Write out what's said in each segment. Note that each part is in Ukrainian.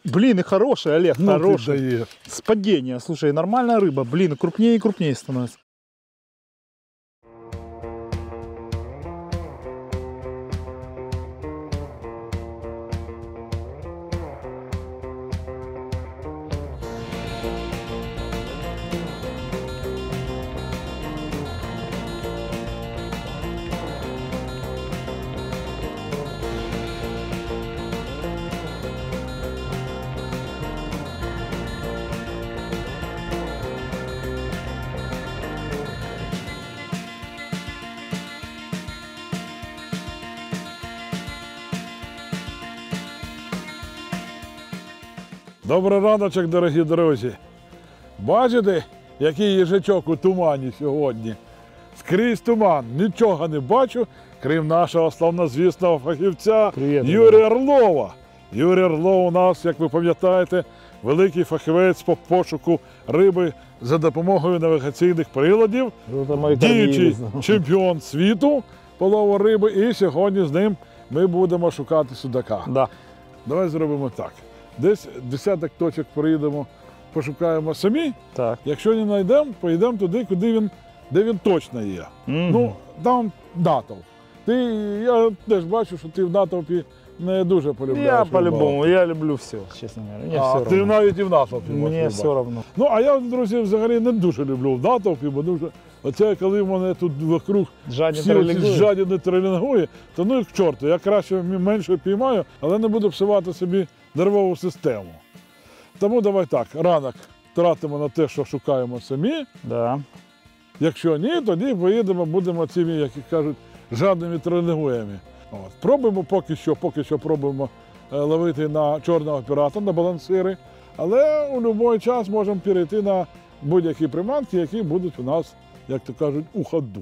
Блин, и хороший, Олег, Ну, хороший. ты даешь. С падения, слушай, нормальная рыба, блин, крупнее и крупнее становится. Добрий раночок, дорогі друзі. Бачите, який їжачок у тумані сьогодні? Скрізь туман, нічого не бачу, крім нашого славнозвісного фахівця Привіт, Юрія Орлова. Юрій Орлов у нас, як ви пам'ятаєте, великий фахівець по пошуку риби за допомогою навігаційних приладів, діючий чемпіон світу по лову риби, і сьогодні з ним ми будемо шукати судака. Да. Давай зробимо так. Десь десяток точок проїдемо, пошукаємо самі. Так. Якщо не знайдемо, поїдемо туди, де він точно є. Ну, там натовп. Я теж бачу, що ти в натовпі не дуже полюбляєш. Я по-любому, я люблю все, честно говоря. Мне все ти равно. навіть і в натовпі можеш Мне рибати. все равно. Ну, а я, друзі, взагалі не дуже люблю в натовпі, бо дуже... Оце, коли мене тут вокруг Жадні всі оці тролінгує. жадіни тролінгує, то ну і к чорту, я краще менше піймаю, але не буду псувати собі нервову систему. Тому давай так, ранок тратимо на те, що шукаємо самі. Да. Якщо ні, тоді поїдемо, будемо цими, як кажуть, жадними тролінгуями. От. Пробуємо поки що пробуємо ловити на чорного пірата, на балансири, але у будь-який час можемо перейти на будь-які приманки, які будуть у нас, як то кажуть, у ходу.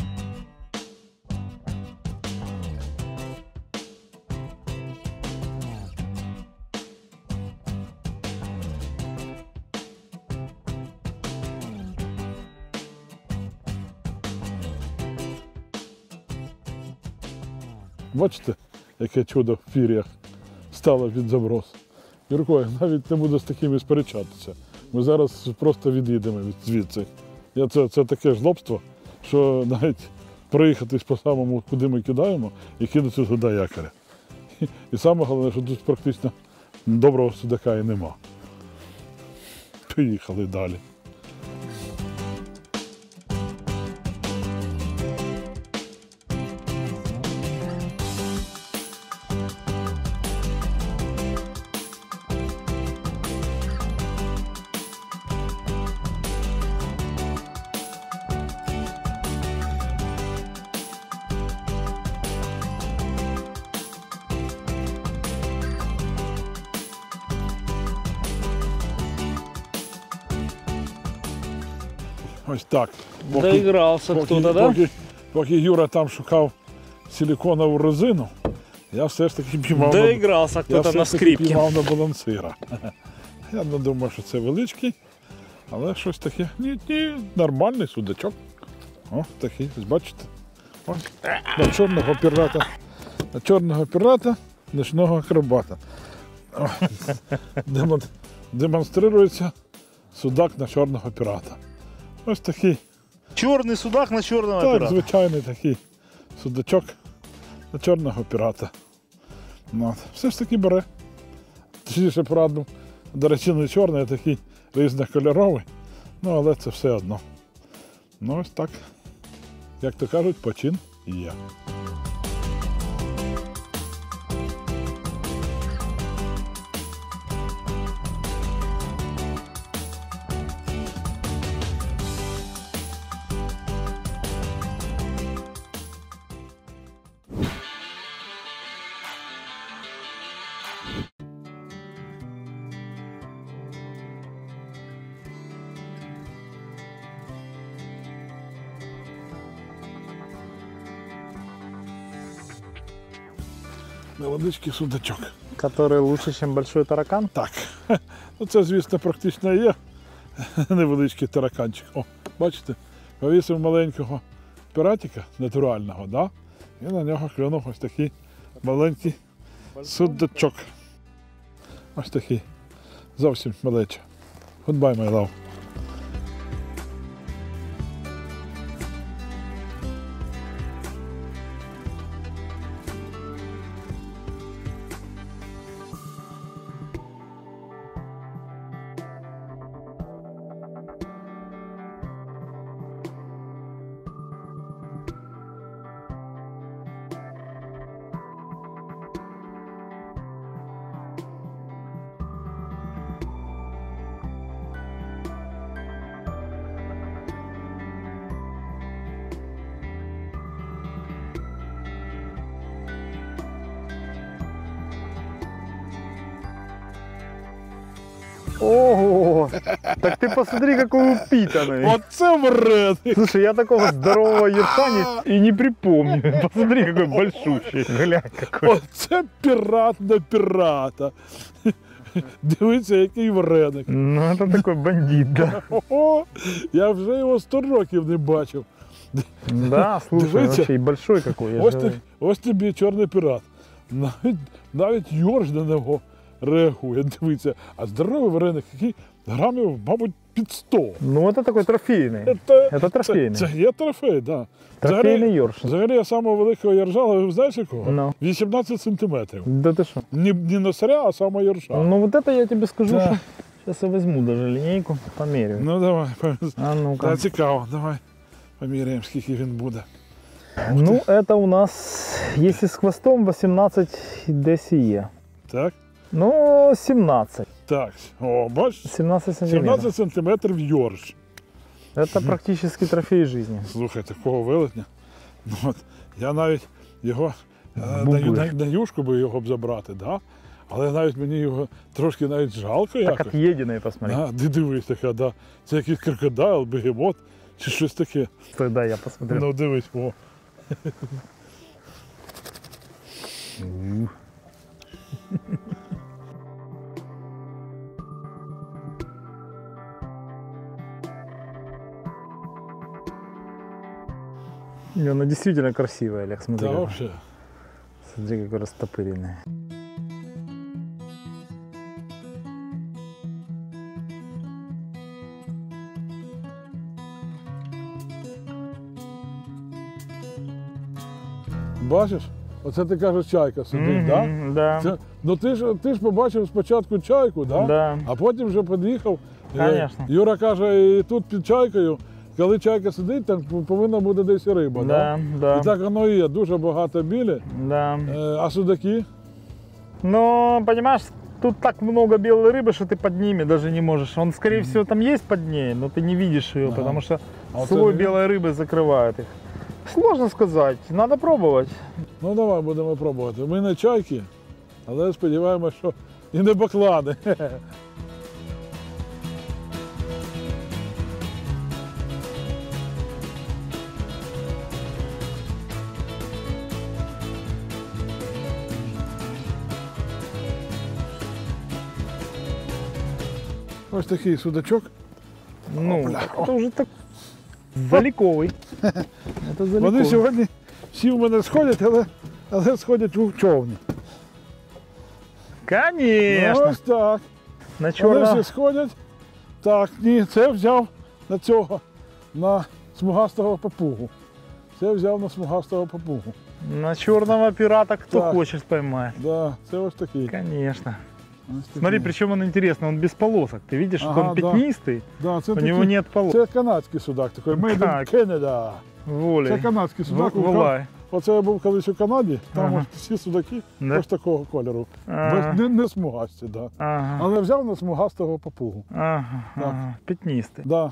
Бачите, яке чудо в пір'ях стало від заброс. Юрко, я навіть не буду з такими сперечатися. Ми зараз просто від'їдемо звідси. Це таке жлобство, що навіть проїхатись по самому, куди ми кидаємо, і кинути туди якоря. І саме головне, що тут практично доброго судака і нема. Поїхали далі. Ось так. Доигрался кто-то, да? Поки Юра там шукав силиконову резину, я все ж таки піймав Доигрался кто-то на скрипке. на балансира. Я не думаю, що це величкий, але щось таке. Ні, нормальний судачок. О, такий, бачите? Ось, на чорного пірата, ночного акробата. О, демонструється судак на чорного пірата. Ось такий. Черный судак на черного Так, пирата. звичайний такий судачок на чорного пірата. Ну, от. Все ж таки бере. Точніше порадив. До речі, не чорний, а такий різнокольоровий. Ну, але це все одно. Ну, ось так. Як то кажуть, почин є. Невеличкий судачок. Который лучше, чем большой таракан? Так. Ну, це, звісно, практично є невеличкий тараканчик. О, бачите, повісив маленького піратика натурального, да? І на нього клюнув ось такий маленький судачок. Ось такий Зовсім малеча. Goodbye, my love. Ого! Так ты посмотри, какой упитанный. Оце вредний! Слушай, я такого здорового ерша и не припомню. Посмотри, какой большущий. Глянь, какой. Оце пірат на пірата. Дивіться, який вареник. Ну, это такой бандит, да. Ого, я вже його 100 років не бачив. Да, слушай, Дивіться. вообще и большой какой. я Ось, же ось тобі чорний пірат. Навіть Йорш на нього реагує. Дивіться, а здоровий вареник, який грамів, мабуть, під 100. Ну, это такой трофейный. Это трофейний. Це є трофей, так. Да. Трофейный ёрш. Взагалі я самого великого ержала, ви знаєш якого? Ну. 18 сантиметрів. Да ты что? Не носаря, а саме єрша. Ну, вот это я тебе скажу, Да. что сейчас я возьму даже линейку, померяю. Ну давай, А ну-ка. та, цікаво, давай поміряємо, скільки він буде. Ну, это у нас, если с хвостом, 18 десие. Так? Ну, 17. Так. О, бачиш? 17 сантиметров. 17 сантиметрів йорш. Это практически трофей жизни. Слухай, такого велетня. Ну, от, я навіть його Бубуєш. на юшку би його б забрати, да? Але навіть мені його трошки навіть жалко Так якось. отъеденные, посмотри. А, ти дивись така, да. Це якийсь крокодайл, бегемот чи щось таке. Стой, да, я посмотрю. Ну дивись, о. Не, она действительно красивая, Олег, смотри. Та какой. вообще. Смотри, какой растопыренный. Бачиш? Оце ти кажеш, чайка сидить, так? Мгм, да? Це, ну ти ж побачив спочатку чайку, да? Да. А потім вже під'їхав. Конечно. Юра каже, і тут під чайкою, коли чайка сидить, там повинна бути десь і риба. Да, да, І так воно і є, дуже багато білі. да. А судаки? Но, понимаешь, тут так много белой рыбы, что ты под ними даже не можешь. Он, скорее всего, там есть под ней, но ты не видишь ее, Ага. потому что А вот слой это- белой рыбы закрывает их. Сложно сказать, надо пробовать. Ну давай будемо пробувати. Ми не чайки, але сподіваємося, що і не баклани. Ось такий судачок. Ну, Опля. это уже так заликовый. Это Вони заликовый. сьогодні всі в мене сходять, але сходять у човні. Конечно. Ось так. На Вони черного. всі сходять. Так, ні, це взяв на цього, на смугастого папугу. Це взяв на смугастого папугу. На черного пирата кто Так. хочет поймать. Да, це ось такий. Конечно. Ось такий. Смотри, причем он интересный, он без полосок. Ты видишь, что Ага, он да. пятнистый, Да, це у такий. него нет полос. Це канадський судак, такий Made in Так. Canada. Воли. Це канадський судак. Волай. Оце я був колись у Канаді, там Ага. ось всі судаки Да? ось такого кольору. Ага. Не смугасті, да. Ага. Але взяв на смугастого папугу. Ага. Так. Ага. Пятнистый. Да.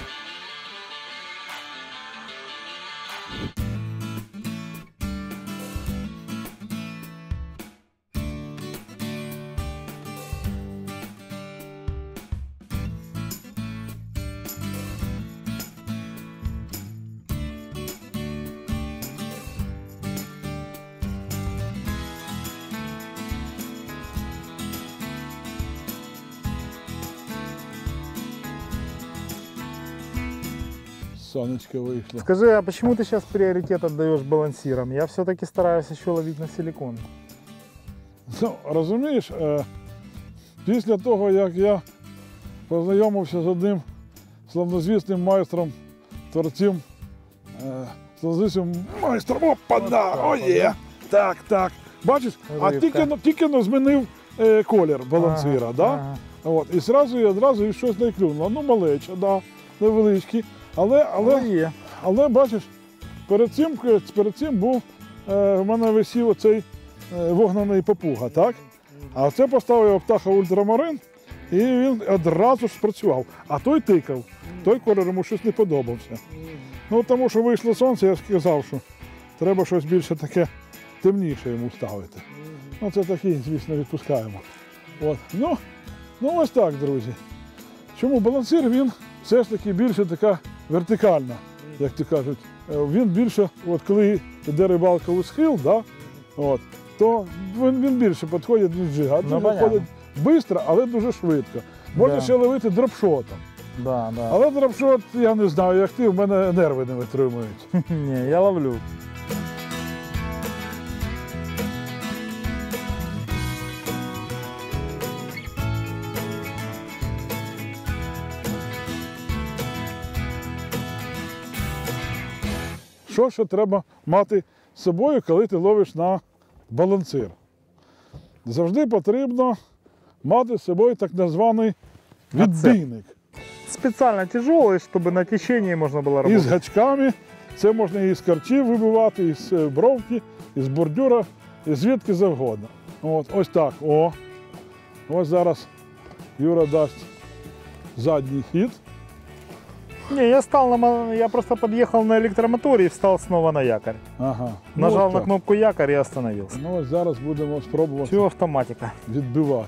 Сонечко вийшло. Скажи, а почему ты сейчас приоритет отдаешь балансирам? Я все-таки стараюсь еще ловить на силикон. Ну, розумієш, Після того, як я познайомився з одним славнозвісним майстром, творцем, славнозвісним майстром, опа-на, о є! Так, так. Бачиш, а тільки змінив колір балансира, да? Ага. От, і одразу щось найклюнуло. Ну, малече, да, невеличкі. Але бачиш, перед цим був, в мене висів оцей вогнаний папуга, так? А це поставив птаха ультрамарин, і він одразу ж спрацював. А той тикав, той колір йому щось не подобався. Ну, тому що вийшло сонце, я сказав, що треба щось більше таке темніше йому ставити. Ну, це такий, звісно, відпускаємо. От. Ну, ось так, друзі. Чому балансир, він все ж таки більше така вертикальна, як то кажуть. Він більше, от коли йде рибалка у схил, да, от, то він більше підходить до джига. Ну, виходить швидко, але дуже швидко. Можна ще ловити дропшотом. Да, да. Але дропшот, я не знаю, як ти, в мене нерви не витримують. Не, я ловлю. Що ще треба мати з собою, коли ти ловиш на балансир? Завжди потрібно мати з собою так званий відбійник. Специально тяжелый, чтобы на течении можно было І работать. з гачками. Це можна і з карчів вибивати, і з бровки, і з бордюра, і звідки завгодно. От, ось так. О. Ось зараз Юра дасть задній хід. Не, я просто подъехал на электромоторе и встал снова на якорь. Ага. Нажал ось на так. кнопку якорь и остановился. Ну ось зараз будемо спробувати Все автоматика. відбивати.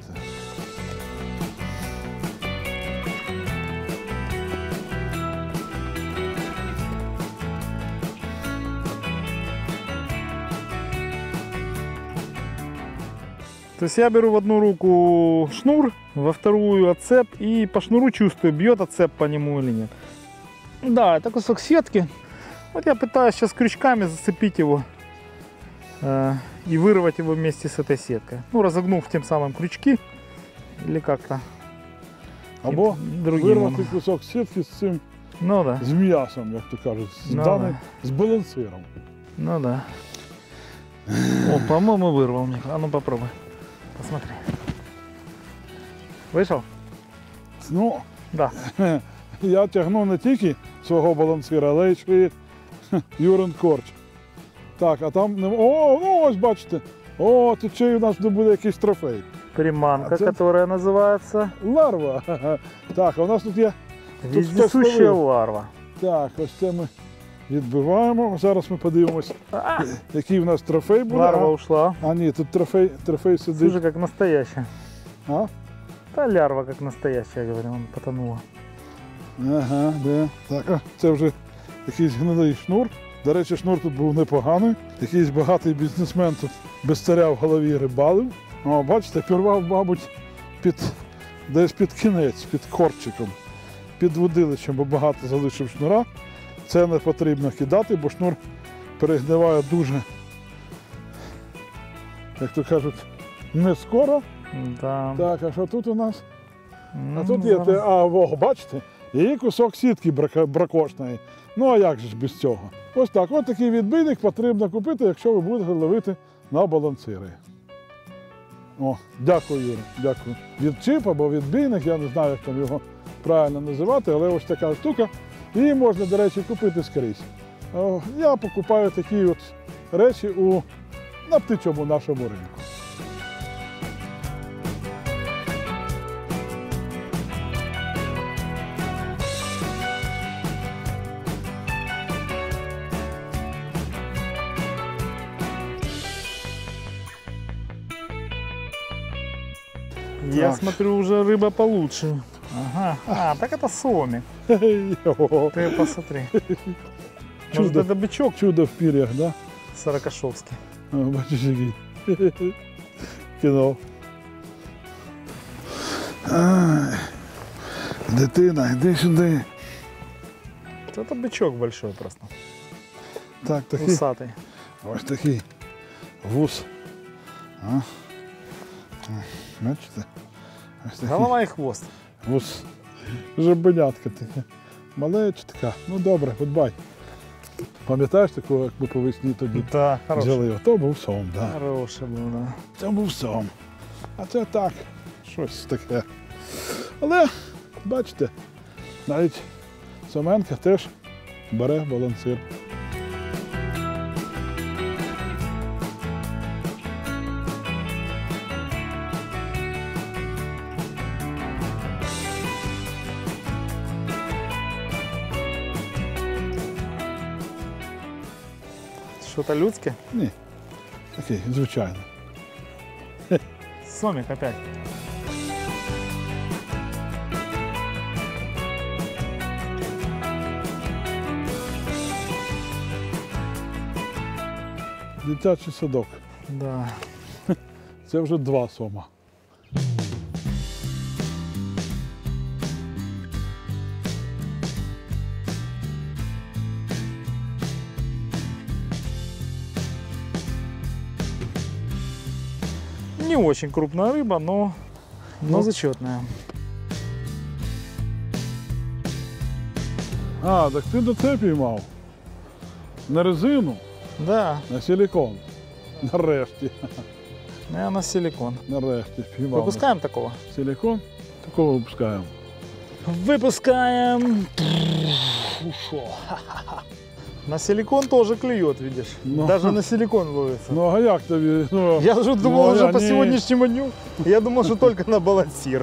То есть я беру в одну руку шнур, во вторую отцеп и по шнуру чувствую, бьет отцеп по нему или нет. Да, это кусок сетки. Вот я пытаюсь сейчас крючками зацепить его и вырвать его вместе с этой сеткой. Ну, разогнув тем самым крючки или как-то Або другим. вирвати кусок сітки з цим, Ну да, з м'ясом, як то кажуть, Ну, з балансиром. ну да. О, по-моему, вырвал мне. А ну попробуй. Посмотри. Вышел? Ну, Да. я тягну не тільки свого балансира, але й ще Юрин корч. Так, а там не. О, ну ось бачите. О, тут ще й у нас буде якийсь трофей. Приманка, А це- которая называется Ларва. Так, а у нас тут є. вездесущая ларва. Так, ось це ми відбиваємо. Зараз ми подивимось, А, який в нас трофей буде. ларва ушла. А ні, тут трофей сидить. Слушай, как настоящая. А? Та лярва как настоящая, говорю, он потонула. Ага, де. Так, а, це вже якийсь гнилий шнур. До речі, шнур тут був непоганий. Якийсь багатий бізнесмен тут без царя в голові рибалив. О, бачите, пірвав, мабуть, десь під кінець, під корчиком, під водилищем, бо багато залишив шнура. Це не потрібно кидати, бо шнур перегниває дуже, як то кажуть, не скоро. Да. Так, а що тут у нас? А Ну, тут є, зараз. бачите, і кусок сітки бракошної. Ну а як же ж без цього? Ось так, ось такий відбійник потрібно купити, якщо ви будете ловити на балансири. О, дякую, Юрій, дякую. Відчіп або відбійник, я не знаю, як там його правильно називати, але ось така штука. Її можна, до речі, купити скрізь. Я покупаю такі от речі на птичому нашому ринку. Я Так. смотрю, уже рыба получше. Ага. А, так это сомик. Йо, Ты посмотри. Может, Чудо. это бычок чудо в пір'ях, да? сорокашовский. О, бачиш, який. Кіно. Ай, дитина, йди сюди. Это бычок большой просто. Так, такий. Усатый. Ось такий вус. А? Бачите? Голова і хвост. Ось жабенятка таке. Малечка. Ну добре, гудбай. Пам'ятаєш такого, як ми по весні тоді Так, хороший. взяли? То був сом, так. Да. Хороший був, да. Це був сом. А це так, щось таке. Але, бачите, навіть Соменка теж бере балансир. Що-то людське? Ні, такий, звичайно. Сомик опять. Дитячий садок. Да. Це вже 2 сома. Не очень крупная рыба, но зачетная. А, так ти до це піймав? На резину? Да, На силикон. Нарешті. наверное, силикон. Нарешті піймав. Выпускаем такого? Силикон? Такого випускаємо. Выпускаем. Ушел. На силикон тоже клюет, видишь. Ну. Даже на силикон ловится. Ну а як тобі? Ну, Я же думал ну, уже по они- сегодняшнему дню. Я думал, что только на балансир.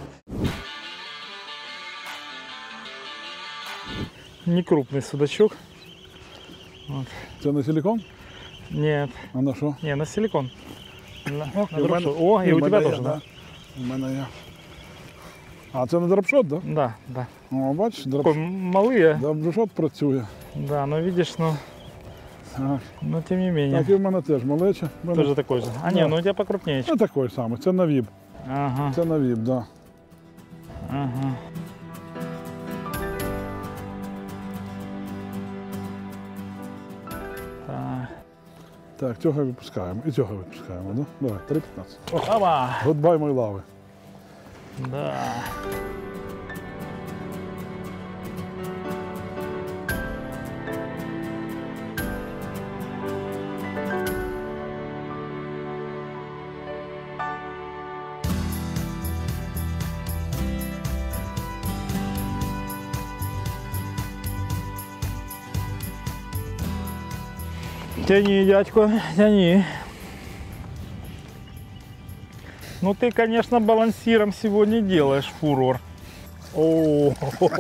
Не крупный судачок. Вот. Це на силикон? Нет, А на що? не, на силикон. На і в дропшот. мене- О, и у мене тебя є, тоже, да? У мене є. А це на дропшот, так? Да? Да, да. О, бачиш, Такой малые. дропшот працює. Да, но видишь, Так. но тем не менее. Так і в мене теж малеча. В мене- Тоже такой же. А Да. не, ну у тебя покрупнее. Це такий самий, це на віп. Ага, Це на віп, так. Да. ага. Так. Так, цього випускаємо. І цього випускаємо, да? Давай, 3,15. Опа! Goodbye, мої лави. Да. Тяни, дядько, тяни. Ну ты, конечно, балансиром сегодня делаешь фурор. О,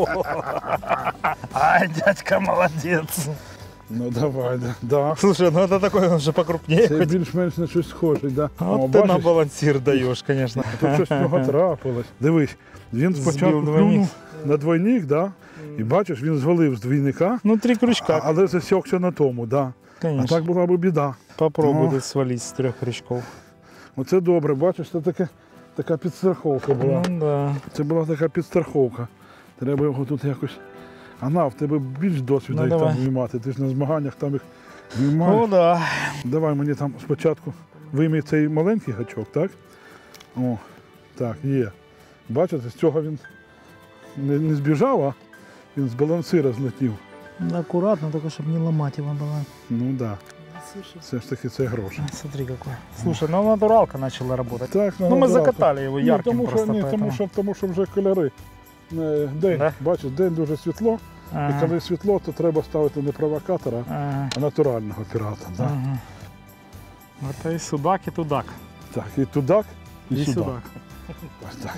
ай, дядька, молодец. Ну давай, да. Да. Слушай, ну это такой он уже покрупнее. Це більш-менш на щось схожий, да. Вот ты на балансир даешь, конечно. Тут щось в нього трапилось. Дивись, він спочатку Збив двойник. клюнув на двойник, да? І бачиш, він звалив з двійника, Ну, 3 крючка, але засікся на тому, да. А конечно. так була б біда. Попробуй Ну. тут свалить с 3 крючков. Оце добре, бачиш, це така підстраховка була. Ну да. Це була така підстраховка. Треба його тут якось. А в тебе більш досвіду Ну, їх давай. там виймати. Ти ж на змаганнях там їх Ну виймаєш. да. Давай мені там спочатку вийми цей маленький гачок, так? О, так, є. Бачите, з цього він не збіжав, а він з балансира злетів. Аккуратно, только чтобы не ломать его было. Ну так. Да. Все ж таки це гроші. Смотри какой. Слушай, ну натуралка начала работать. Так, Ну мы натуралка. закатали его Ні, ярким тому, просто, що, поэтому. тому що вже кольори. День, Да? бачиш, день дуже світло. І Ага. коли світло, то треба ставити не провокатора, Ага. а натурального пірата. Да? Ага. Это и судак, и тудак. Так, і тудак, і, И судак. судак. Ось так.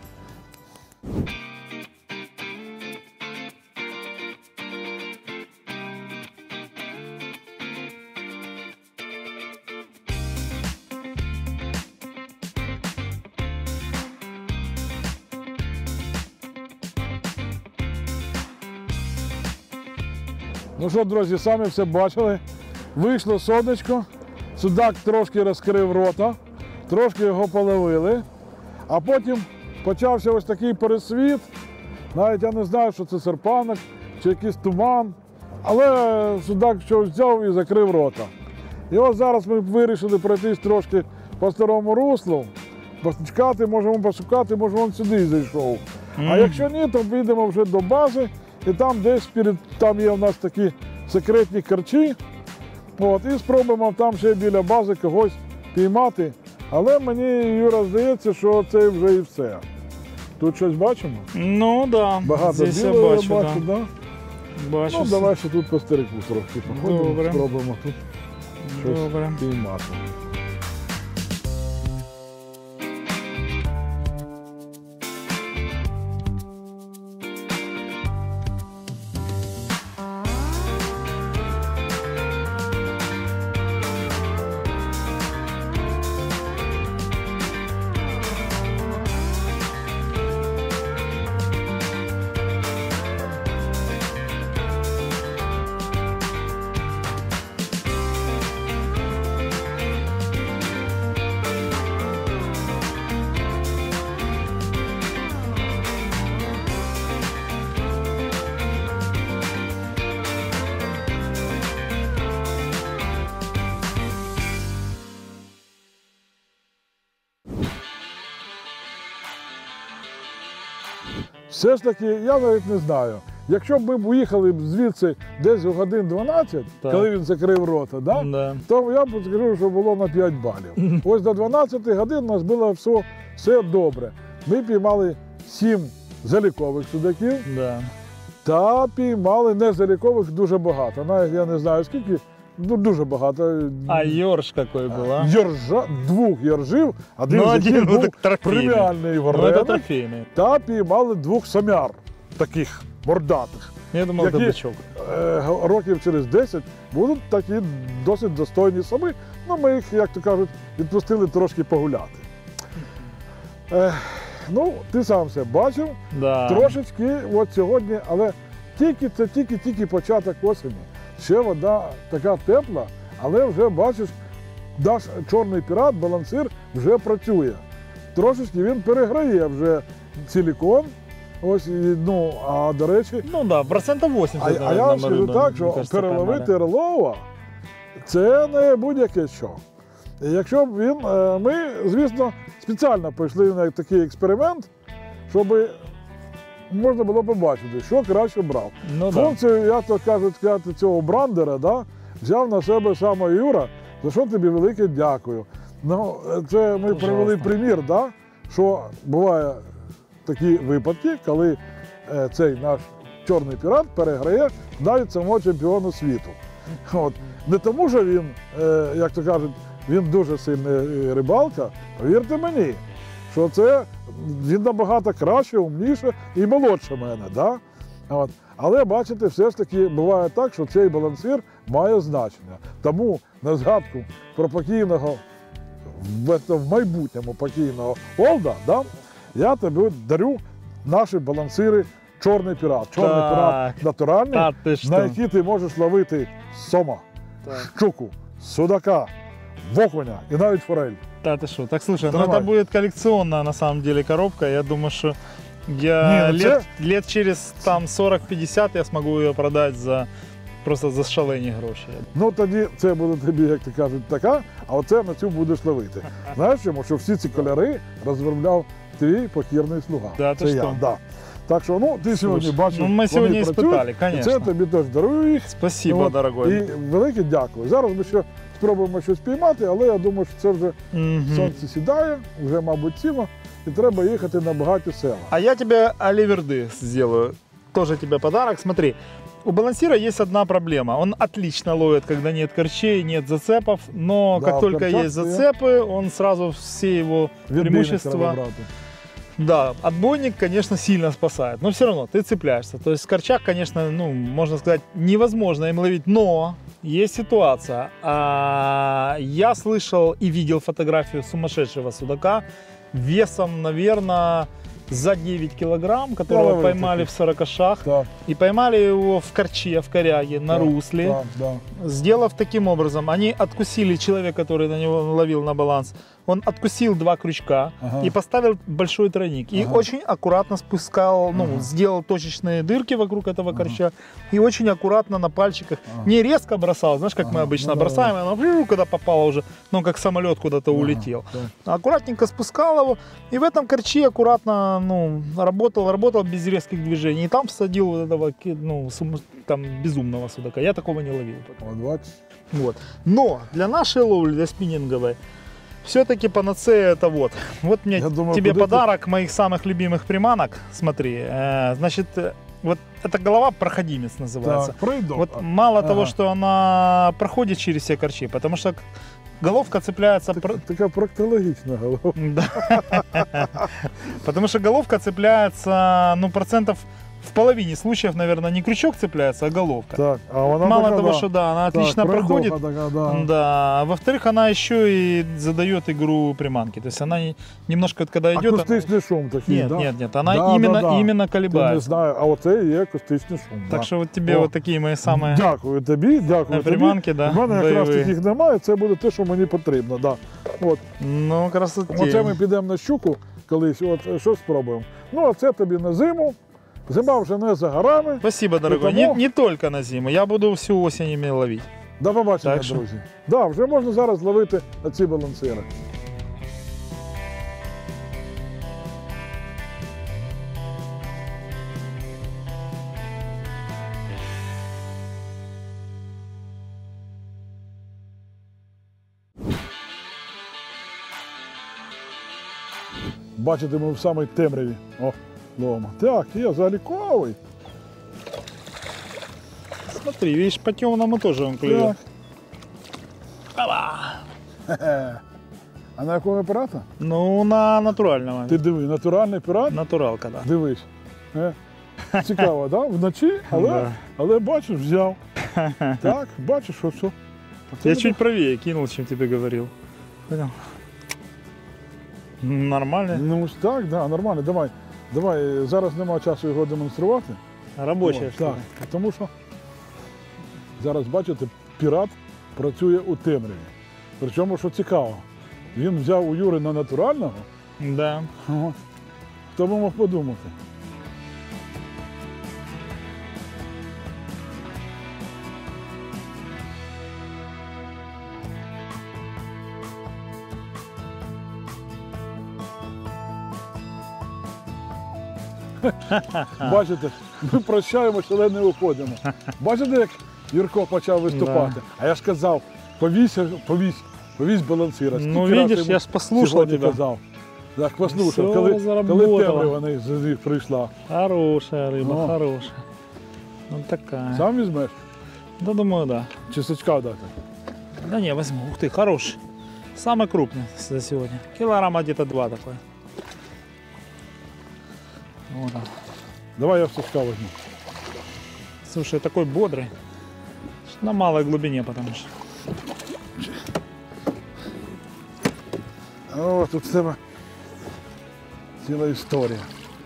Ну що, друзі, самі все бачили. Вийшло сонечко, судак трошки розкрив рота, трошки його половили, а потім почався ось такий пересвіт. Навіть я не знаю, що це серпанок чи якийсь туман, але судак щось взяв і закрив рота. І ось зараз ми вирішили пройтись трошки по старому руслу. почекати, можемо пошукати, може він сюди зайшов. А якщо ні, то підемо вже до бази, і там десь там є у нас такі секретні корчі, і спробуємо там ще біля бази когось піймати. Але мені, Юра, здається, що це вже і все. Тут щось бачимо? Ну да, багато здесь я білого бачу, я бачу, да? Бачу. Ну, давай ще тут по стерику трохи походимо, Добре. спробуємо тут щось Добре. піймати. Все ж таки, я навіть не знаю. Якщо б ми б уїхали б звідси десь у годин 12, Так. коли він закрив рота, да? Да. то я б скажу, що було на 5 балів. Ось до 12 годин у нас було все добре. Ми піймали 7 залікових судаків Да. та піймали незалікових дуже багато. Навіть я не знаю скільки, ну дуже багато. А ёрш какой был, а? Двох йоржів, один Ну, з яких один, ну, був так трофейний. преміальний Ну, это вареник, трофейный. та піймали 2 самяр, таких мордатих. Я думал, Які, это бычок. Років через 10 будуть такі досить достойні сами. Ну, ми їх, як то кажуть, відпустили трошки погуляти. Ну, ти сам все бачив. Да. Трошечки от сьогодні, але це тільки початок осені. Ще вода така тепла, але вже бачиш, наш чорний пірат, балансир, вже працює. Трошечки він переграє вже силікон. Ось, ну, а до речі, Ну да, процентов 80. а я наверное, вам скажу мы, так, що мне кажется, переловити поймали. орлова – це не будь-яке що. І якщо б він, ми, звісно, спеціально пішли на такий експеримент, щоб можна було побачити, що краще брав. Ну да. Функцію, я то кажуть, цього брандера, да, взяв на себе саме Юра, за що тобі велике дякую. Ну, це ми привели примір, да, що буває такі випадки, коли цей наш чорний пірат переграє навіть самого чемпіону світу. От. Не тому, що він, як то кажуть, він дуже сильний рибалка, повірте мені, що це він набагато краще, умніше і молодше мене. Да? От. Але бачите, все ж таки буває так, що цей балансир має значення. Тому на згадку про покійного, в майбутньому покійного Олда, да, я тобі дарю наші балансири «Чорний пірат». «Чорний Так. пірат» натуральний, Та ти що? на який ти можеш ловити сома, Так. щуку, судака, окуня і навіть форель. Да, ты что? Так слушай, ну Давай. это будет коллекционная на самом деле коробка. Я думаю, что я Не, ну лет через там 40-50 я смогу ее продать просто за шалені гроші. Ну тоді це буде тобі, як ти кажуть, така, а оце на цю будеш ловити. Знаєш чому? Що всі ці кольори розробляв твій покірний слуга. Да, це ти я, що? да. Так що, ну, ти сьогодні Слушай, бачив, ну мы вони сегодня працюють, испытали, і конечно. це тобі теж дарую їх. Спасибо, От, дорогой. І велике дякую. Зараз ми ще спробуємо щось піймати, але я думаю, що це вже Мгм. сонце сідає, вже, мабуть, сіло, і треба їхати на багаті села. А я тебе оливерды сделаю. Тоже тебе подарок. Смотри, у балансира есть одна проблема. Он отлично ловит, когда нет корчей, нет зацепов. Но Да, как в только корчах есть стоят. зацепы, он сразу все его Відбійник треба преимущества. брати. Да, отбойник, конечно, сильно спасает. Но все равно ты цепляешься. То есть в корчах, конечно, ну, можно сказать, невозможно им ловить. Но есть ситуация. Я слышал и видел фотографию сумасшедшего судака весом, наверное, за 9 килограмм, которого Ловили поймали таких. в Сорокошах. Так, И поймали его в корче, в коряге, на так, русле. так, да. Сделав таким образом, они откусили человека, который на него ловил на баланс, он откусил 2 крючка Ага. и поставил большой тройник. И Ага. очень аккуратно спускал, ну, Ага. сделал точечные дырки вокруг этого корча. И очень аккуратно на пальчиках, Ага. не резко бросал, знаешь, как мы Ага. обычно Ну да, бросаем, и оно, когда попало уже, ну, как самолет куда-то Ага, улетел. так. Аккуратненько спускал его, и в этом корче аккуратно, ну, работал без резких движений. И там всадил вот этого, ну, там, безумного судака. Я такого не ловил. От бачиш. Вот. Но для нашей ловли, для спиннинговой, все-таки панацея это вот. Вот мне Я думаю, тебе куда ты- подарок моих самых любимых приманок. Смотри, значит, вот эта голова проходимец называется. Так, пройду. Вот мало Ага. того, что она проходит через все корчи, потому что головка цепляется... Така проктологічна голова. Да. Потому что головка цепляется, ну, процентов в половине случаев, наверное, не крючок цепляется, а головка. Так, а вона Мало така, того, да. что да, она Так, отлично проходит. пройдоха така, да. Да, а во-вторых, она еще и задает игру приманки. То есть она немножко, вот, когда идет... Акустичний шум такий, Нет, да? нет, нет, она Да, именно, да, да. именно Ти не колебается. знаю, а оце є акустичний шум. Так да. что вот тебе О. вот такие мои самые... Дякую тобі, дякую тобі. приманки, да, У мене якраз бойові. таких немає, це буде те, що мені потрібно. Да. От. Ну, красоте. Оце ми підемо на щуку колись, от що спробуємо. Ну, а це тобі на зиму. Зима вже не за горами. Спасибо, дорогой. Потому- Не только на зиму. Я буду всю осень ими ловить. До побачення, Так що? друзі. Да, вже можна зараз ловити на ці балансири. Бачите, ми в самій темряві. О, ловимо. Так, є заліковий. Смотри, видишь, по темному тоже он Так. клюет. Хе-хе. А на якого апарата? Ну, на натурального. Ти диви, натуральний пірат? Натуралка, да. Дивись. Цікаво, да? Вночі, Да. але бачиш, взяв. Так, бачиш, що все. Я чуть правее кинул, чем тебе говорил. Понял? Нормально. Ну так, да, нормально. Давай. Давай, зараз немає часу його демонструвати. Рабочая О, штука. так, тому що зараз, бачите, пірат працює у темряві. Причому, що цікаво, він взяв у Юри на натурального. Да. От. Хто би мог подумати? Бачите, ми прощаємося, але не уходимо. Бачите, як Юрко почав виступати? А я ж казав, повісь балансира. Ну, Скільки раз видиш, йому я ж послушал сьогодні тебя. казав. Так, послухав, Всё коли заработало. темрява не з них прийшла. Хорошая рыба, Ну. хорошая. Вот такая. Сам візьмеш? Да, думаю, да. Чи сачка дати? Да не, возьму. Ух ты, хороший. Самый крупный за сегодня. Килограмма где-то 2 такой. Вот он. Давай я в сачка візьму. Слушай, такой бодрый. На малой глубине, потому что. О, тут в тебе ціла історія.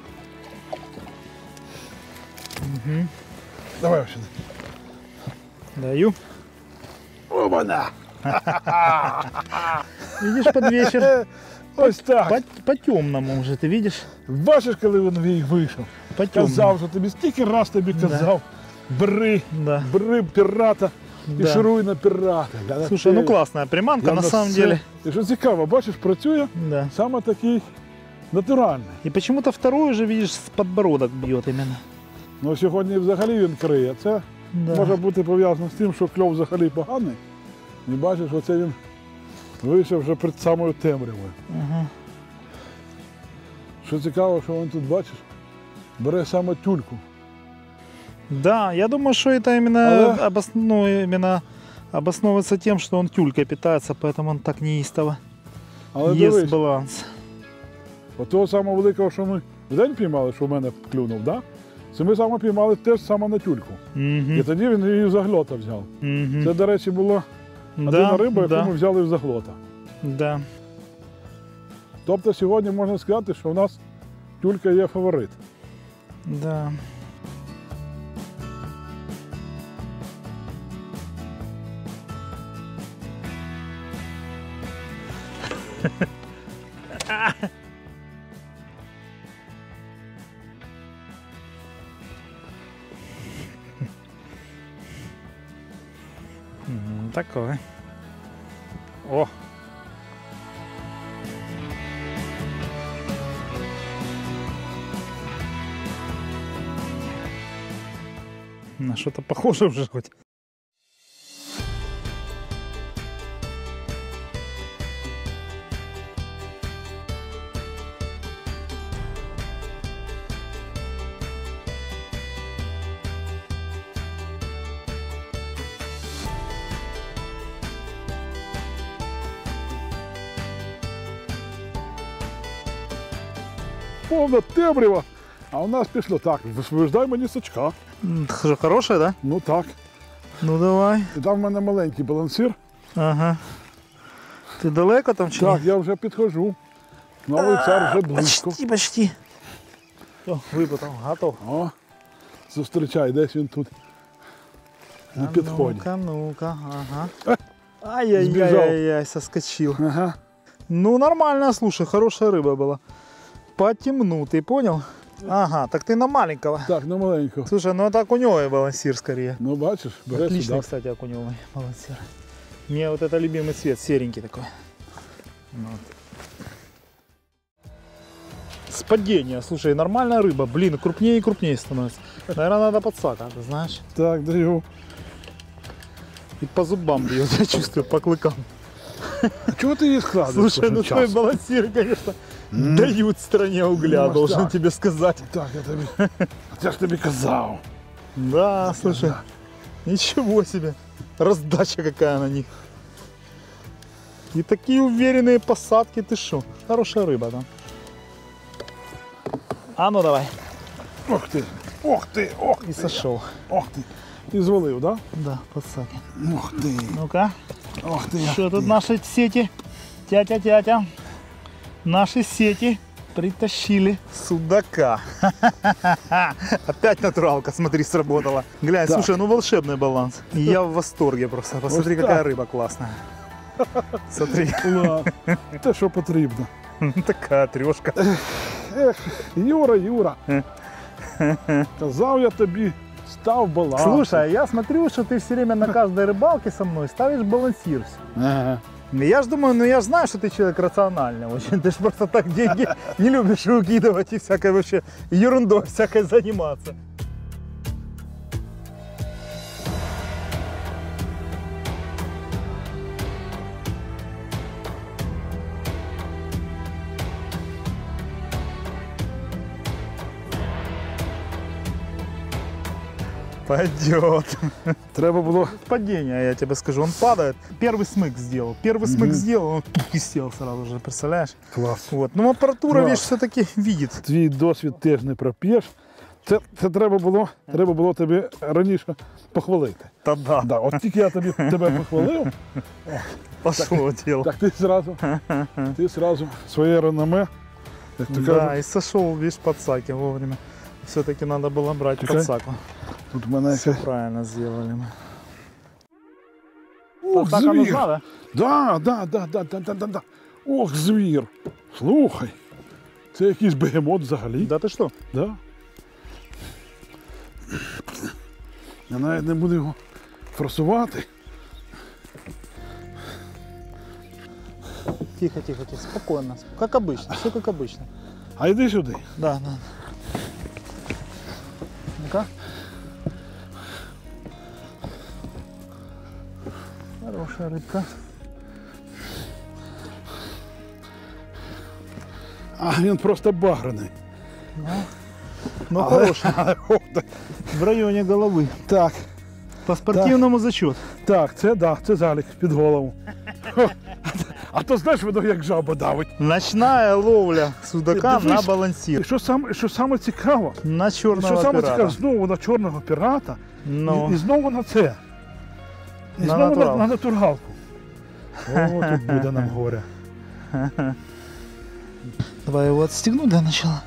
Угу. Давай сюди. Даю. Оба-на! Видишь, под вечер. Ось так. По темному уже, ты видишь? Бачиш, коли він вийшов? По темному. Казав, що тобі стільки раз тобі казав. Бери, Да. бери пірата і Да. шуруй на пірата. Слушай, ну классная приманка, на самом деле. І що цікаво, бачиш, працює Да. саме такий натуральний. И почему-то второй уже, видишь, с подбородок бьет именно. Ну сьогодні взагалі він криє. Це Да. може бути пов'язано з тим, що кльов взагалі поганий. І бачиш, оце він вийшов вже перед самою темрявою. Ага. Що цікаво, що він тут, бачиш, бере саме тюльку. Да, я думаю, что это именно, именно обосновывается тем, что он тюлькой питается, поэтому он так неистово Але ест дивись, баланс. от того самого великого, що ми в день піймали, що в мене клюнув, да? Це ми саме піймали теж саме на тюльку. І Угу. тоді він її з заглота взяв. Угу. Це, до речі, була одна риба, яку ми взяли в заглота. Да. Тобто сьогодні можна сказати, що у нас тюлька є фаворит. Да. Такое. О! На что-то похоже уже хоть. Повна темрява. А у нас пішло так, висвобождай мені сачка. Что, хорошая, да? Ну так. Ну давай. І там в мене маленький балансир. Ага. Ти далеко там чи Так, ні? я вже підходжу. Новий цар вже близько. Почти. О, випитав, готов. О, зустрічай, десь він тут на підході. Ну-ка, ну-ка, ага. Збежал. Ай-яй-яй-яй, соскочил. Ага. Ну нормально, слушай, хорошая рыба была. По темну, ты понял? Ага, так ты на маленького. Так, на маленького. Слушай, ну это окуневый балансир скорее. Ну бачиш, бери Отличный, сюди. кстати, окуневый балансир. Мне вот это любимый цвет, серенький такой. Вот. С падения, слушай, нормальная рыба, блин, крупнее и крупнее становится. Наверное, надо подсака, ты знаешь. Так, даю. И по зубам бьет, я чувствую, по клыкам. А чого ти її складеш? Слушай, ну кожен твои час? балансиры, конечно, дают стране угля, Ну, должен так. тебе сказать. Так, я тобі. Я ж тобі казав. Да, слушай, ничего себе, раздача какая на них. И такие уверенные посадки, ты шо? Хорошая рыба там. А ну давай. Ох ти, ох ти, ох И ти. сошел. Ох ти. Ти звалив, так? Да, подсаки. Да? Ох ти, Ну-ка, ох ти. что тут наши сети? Тятя-тятя. Наши сети притащили судака. Опять натуралка, смотри, сработала. Глянь, Так. слушай, ну волшебный баланс. Я в восторге просто. Посмотри, Вот какая так. рыба классная. Смотри, Ладно. Те, що потрібно. такая трешка. Ех, Юра, Юра. Казав я тобі, став баланс. Слушай, я смотрю, что ты все время на каждой рыбалке со мной ставишь балансир. Ага. Я ж думаю, ну я ж знаю, что ты человек рациональный очень. Ты ж просто так деньги не любишь выкидывать и всякой вообще ерундой всякой заниматься. Пойдет. Треба було. Падение, я тебе скажу, он падает. Первый смык сделал. Первый смык сделал, он и сел сразу же, представляешь? Клас. Вот. Ну аппаратура, Класс. видишь, все-таки видит. Твій досвід теж не проп'єш. Це треба було тобі раніше похвалити. Да-да, Да, от тільки я тебе похвалив, пошло дело. так ти зразу своє реноме, як то Да, кажуть, и сошел, видишь, подсаки вовремя. Все-таки надо было брать Чекай. подсаку. тут в мене Все якась. правильно сделали мы. Ох, Подсака звір! нужна, да? Да. Ох, звір. Слухай, це якийсь бегемот взагалі. Да ты что? Да? Я навіть не буду його форсувати. Тихо, тихо, тихо, спокойно. Как обычно, все как обычно. А йди сюди. Да, да. Ну-ка. Хорошая рыбка. А він просто баграний. Ну, хороший. В районе головы. Так, По спортивному зачет. так, це залік під голову. А то знаєш, воно як жаба давить. Ночная ловля судака Дивись. на І балансир. що саме цікаво, На черного що саме пирата. цікаво, знову на чорного пірата, Ну, і знову на це. І На знову натурал. на натуралку. О, тут буде нам горе. давай его отстегну для начала.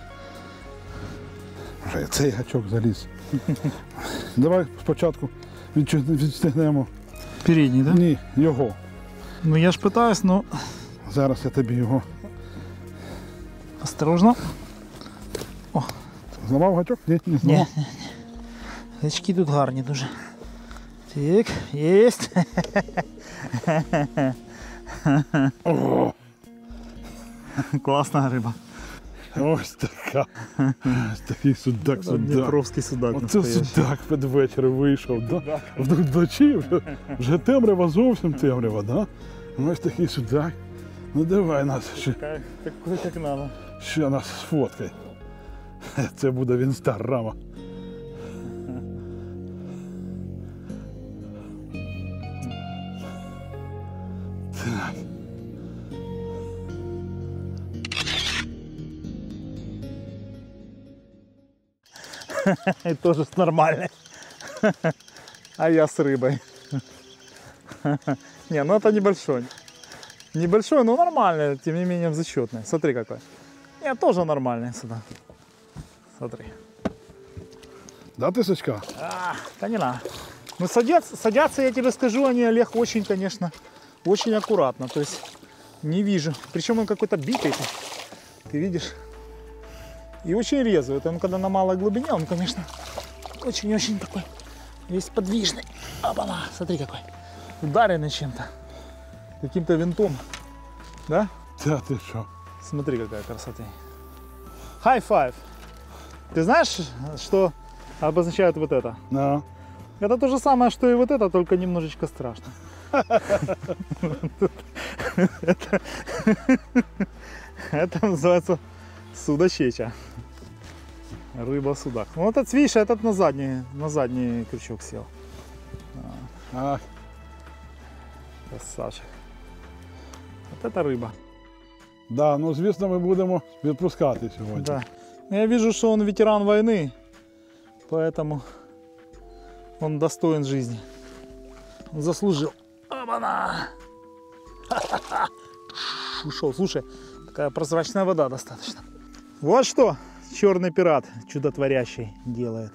Вже цей гачок заліз. Давай спочатку відстегнемо. Передний, да? Ні, його. Ну я ж пытаюсь, но Зараз я тобі його Осторожно. зламав гачок? Ні, не зламав. Ні. Гачки тут гарні дуже. Так, єсть. О, Класна риба. ось така. Ось такий судак. Дніпровський судак. Оце настоящий. судак під вечір вийшов. Да? Вночі вже темрява, зовсім темрява. Да? Ось такий судак. Ну давай нас Такой, як надо. ще нас сфоткай. Це буде в інстаграма. Так. И тоже нормальный. А я с рыбой. Не, ну это небольшой. Небольшой, но нормальный, тем не менее зачетный. Смотри какой. Нет, тоже нормальный сюда. Смотри. Да, тисячка? Да не надо. Ну садятся, я тебе скажу, они, Олег, очень, конечно, очень аккуратно. То есть не вижу. Причем он какой-то битый. Ты видишь? И очень резвый. Это он когда на малой глубине, он, конечно, очень-очень такой весь подвижный. Опа-на, смотри какой. Ударенный чем-то. Каким-то винтом. Да? Та ти що? Смотри, какая красота. High five. Ты знаешь, что обозначает вот это? На. Это то же самое, что и вот это, только немножечко страшно. Это называется судачеча. Рыба-судак. Ну этот, видишь, этот на задний крючок сел. А, Красавчик. Вот это рыба. да, ну звісно, ми будемо відпускати сьогодні. Да. Я вижу, что он ветеран войны, поэтому он достоин жизни. Он заслужил. Оба-на! Ха-ха-ха! Ушел. Слушай, такая прозрачная вода достаточно. Вот что черный пират чудотворящий делает.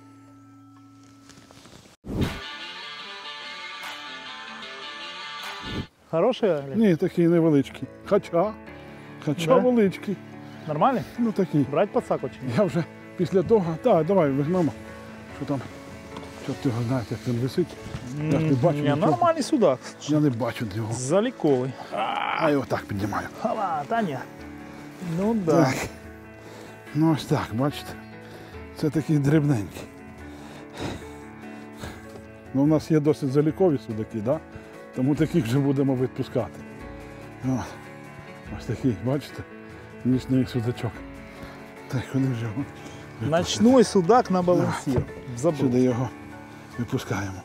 Хороший, Олег? Ні, такий невеличкий. Хоча Да? величкий. Нормальный? Ну такий. Брать подсак очень. Я вже після того, так, давай візьмемо. Що там? Що ти його знаєш, як він висить? Я ж не бачу Не, нічого. нормальный судак. Я не бачу його. Заликовый. А його так піднімаю. Хава, Таня. Ну да. Так. Ну ось так, бачите. Це такий дрібненький. Ну, у нас є досить залікові судаки, да? Тому таких вже будемо відпускати. От. Ось такий, бачите? Нічний судачок. Так, куди вже його? Ночной судак на балансир. Забыл. Сюди його випускаємо.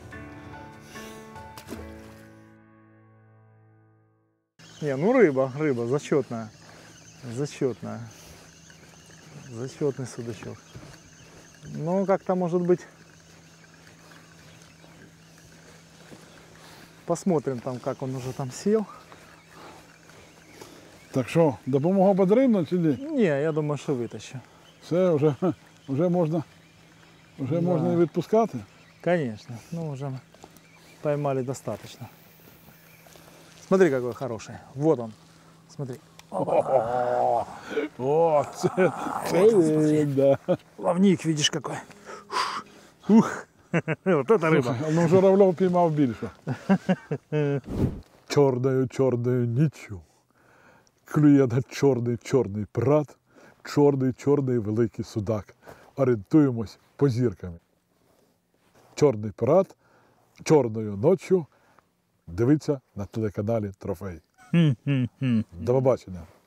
Не, ну рыба, зачетная. Зачетная. Зачетный судачок. Ну, как-то может быть. Посмотрим там, как он уже там сел. Так що, допомога потрібна чи ні? Не, я думаю, что вытащу. Все, вже можна і відпускати. Конечно. Ну, уже поймали достаточно. Смотри, какой хороший. Вот он. Смотри. О, це да. Плавник, видишь, какой. Ух. Вот это рыба. Ну, журавлев піймав більше. Чорною ніччю клює на чорний пират, чорний великий судак. Орієнтуємось по зірками. Чорний пират, чорною ноччю. Дивіться на телеканалі Трофей. До побачення.